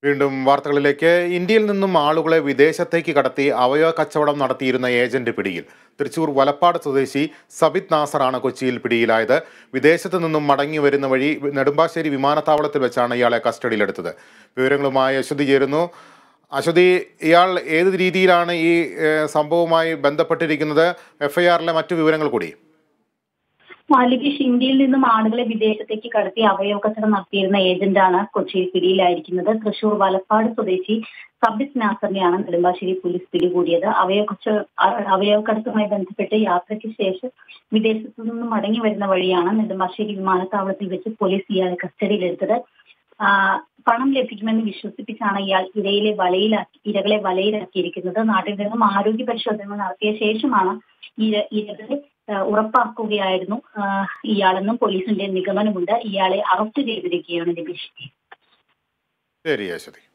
വീണ്ടും വാർത്തകളിലേക്ക്. ഇന്ത്യയിൽ നിന്നും ആളുകളെ വിദേശത്തേക്ക് കടത്തി അവയവ കച്ചവടം നടത്തിയിരുന്ന ഏജന്റ് പിടിയിൽ. തൃശൂർ വലപ്പാട് സ്വദേശി സബിത് നാസറാണ് കൊച്ചിയിൽ പിടിയിലായത്. വിദേശത്തു നിന്നും മടങ്ങി വരുന്ന വഴി നെടുമ്പാശ്ശേരി വിമാനത്താവളത്തിൽ വെച്ചാണ് ഇയാളെ കസ്റ്റഡിയിലെടുത്തത്. വിവരങ്ങളുമായി അശ്വതി ചേരുന്നു. അശ്വതി, ഇയാൾ ഏത് രീതിയിലാണ് ഈ സംഭവവുമായി ബന്ധപ്പെട്ടിരിക്കുന്നത്? എഫ്ഐആറിലെ മറ്റു വിവരങ്ങൾ കൂടി. ലിബീഷ്, ഇന്ത്യയിൽ നിന്നും ആളുകളെ വിദേശത്തേക്ക് കടത്തി അവയവ കച്ചവടം നടത്തിയിരുന്ന ഏജന്റാണ് കൊച്ചിയിൽ പിടിയിലായിരിക്കുന്നത്. തൃശൂർ വലപ്പാട് സ്വദേശി സബിത് നാസറിനെയാണ് നെടുമ്പാശ്ശേരി പോലീസ് പിടികൂടിയത്. അവയവക്കടത്തുമായി ബന്ധപ്പെട്ട് യാത്രയ്ക്ക് ശേഷം വിദേശത്തു നിന്നും മടങ്ങി വരുന്ന വഴിയാണ് നെടുമ്പാശ്ശേരി വിമാനത്താവളത്തിൽ വെച്ച് പോലീസ് ഇയാളെ കസ്റ്റഡിയിലെടുത്തത്. പണം ലഭിക്കുമെന്ന് വിശ്വസിപ്പിച്ചാണ് ഇയാൾ ഇരകളെ വലയിലാക്കിയിരിക്കുന്നത്. നാട്ടിൽ നിന്നും ആരോഗ്യ പരിശോധന നടത്തിയ ശേഷമാണ് ഇരകളെ ഉറപ്പാക്കുകയായിരുന്നു ഇയാളെന്നും പോലീസിന്റെ നിഗമനമുണ്ട്. ഇയാളെ അറസ്റ്റ് ചെയ്തിരിക്കുകയാണ് ലിബീഷ്. ശരി, അശ്വതി.